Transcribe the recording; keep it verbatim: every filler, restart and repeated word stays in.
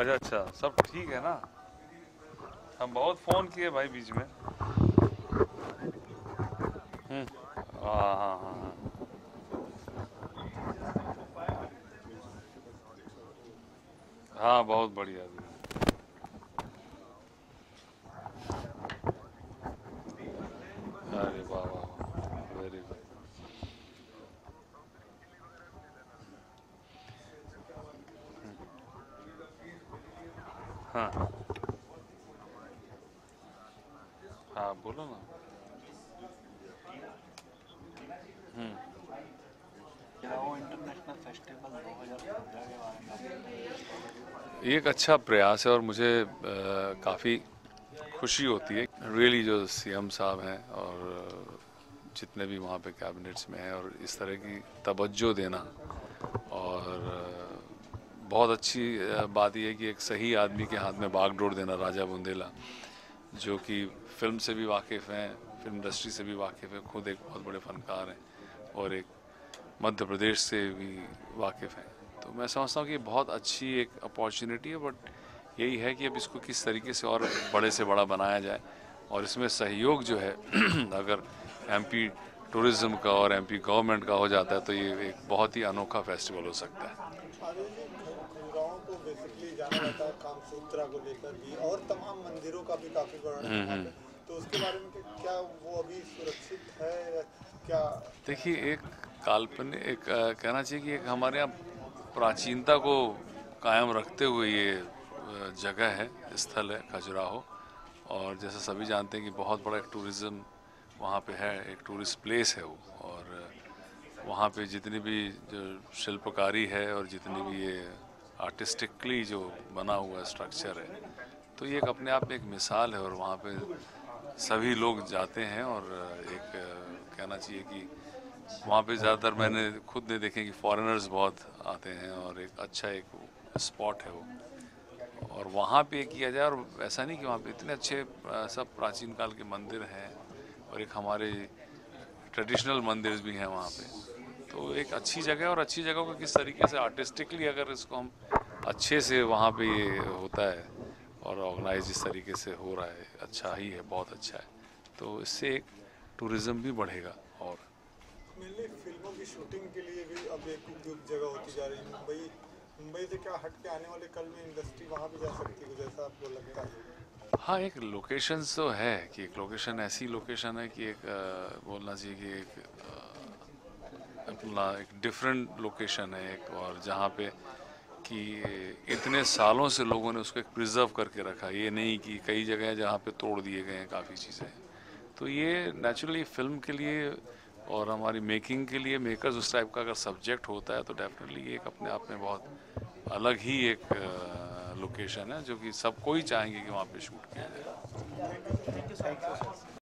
अच्छा अच्छा, सब ठीक है ना? हम बहुत फोन किए भाई बीच में। हम्म। हाँ हाँ हाँ हाँ। हाँ बहुत बढ़िया भी। अरे वाह वाह वाह, वेरी गुड। हाँ हाँ, बोलो ना। हम्म। खजुराहो इंटरनेशनल फेस्टिवल दो हज़ार पंद्रह के बारे में आप बताइए। ये एक अच्छा प्रयास है और मुझे काफ़ी खुशी होती है रियली, जो सीएम साहब हैं और जितने भी वहाँ पे कैबिनेट्स में हैं, और इस तरह की तवज्जो देना। और बहुत अच्छी बात यह है कि एक सही आदमी के हाथ में बागडोर देना, राजा बुंदेला, जो कि फिल्म से भी वाकिफ़ हैं, फिल्म इंडस्ट्री से भी वाकिफ़ हैं, खुद एक बहुत बड़े फनकार हैं और एक मध्य प्रदेश से भी वाकिफ़ हैं। तो मैं समझता हूँ कि ये बहुत अच्छी एक अपॉर्चुनिटी है, बट यही है कि अब इसको किस तरीके से और बड़े से बड़ा बनाया जाए, और इसमें सहयोग जो है अगर एमपी टूरिज़्म का और एमपी गवर्नमेंट का हो जाता है तो ये एक बहुत ही अनोखा फेस्टिवल हो सकता है। आदिल जी, ख- खजुराहो को बेसिकली जाना जाता है कामसूत्रा को लेकर भी, और तमाम मंदिरों का भी काफी वर्णन है हम्म वहाँ पे। हम्म। तो उसके बारे में कि- क्या वो अभी सुरक्षित है या क्या कहना देखिए, एक चाहेंगे? काल्पनिक एक अ, कहना चाहिए कि एक हमारे यहाँ प्राचीनता को कायम रखते हुए ये अ, जगह है, स्थल है खजुराहो। और जैसे सभी जानते हैं कि बहुत बड़ा एक टूरिज़्म वहाँ पे है, एक टूरिस्ट प्लेस है वो। और वहाँ पे जितनी भी जो शिल्पकारी है और जितनी भी ये आर्टिस्टिकली जो बना हुआ स्ट्रक्चर है, तो ये एक अपने आप में एक मिसाल है। और वहाँ पे सभी लोग जाते हैं और एक अ, कहना चाहिए कि वहाँ पे ज़्यादातर मैंने खुद ने देखे कि फॉरेनर्स बहुत आते हैं, और एक अच्छा एक स्पॉट है वो। और वहाँ पे किया जाए, और ऐसा नहीं कि वहाँ पे इतने अच्छे अ, सब प्राचीन काल के मंदिर हैं, और एक हमारे ट्रेडिशनल मंदिर भी हैं वहाँ पे। तो एक अच्छी जगह है, और अच्छी जगह को किस तरीके से आर्टिस्टिकली अगर इसको हम अच्छे से वहाँ पे ये होता है और ऑर्गेनाइज जिस तरीके से हो रहा है, अच्छा ही है, बहुत अच्छा है। तो इससे एक टूरिज़्म भी बढ़ेगा। और मेनली फिल्मों की शूटिंग के लिए भी अब एक उपयुक्त जगह होती जा रही है मुंबई। मुंबई से क्या हट के आने वाले कल में इंडस्ट्री वहाँ भी जा सकती है, जैसा आपको लगता है? हाँ, एक लोकेशन तो है कि एक लोकेशन ऐसी लोकेशन है कि एक अ, बोलना चाहिए कि एक अ, अपना एक डिफरेंट लोकेशन है एक, और जहाँ पे कि इतने सालों से लोगों ने उसको एक प्रिजर्व करके रखा। ये नहीं कि कई जगह हैं जहाँ पे तोड़ दिए गए हैं काफ़ी चीज़ें। तो ये नेचुरली फिल्म के लिए और हमारी मेकिंग के लिए, मेकर्स उस टाइप का अगर सब्जेक्ट होता है, तो डेफिनेटली ये एक अपने आप में बहुत अलग ही एक लोकेशन है, जो कि सब कोई चाहेंगे कि वहाँ पे शूट किया जाए। Thank you sir. Thank you sir.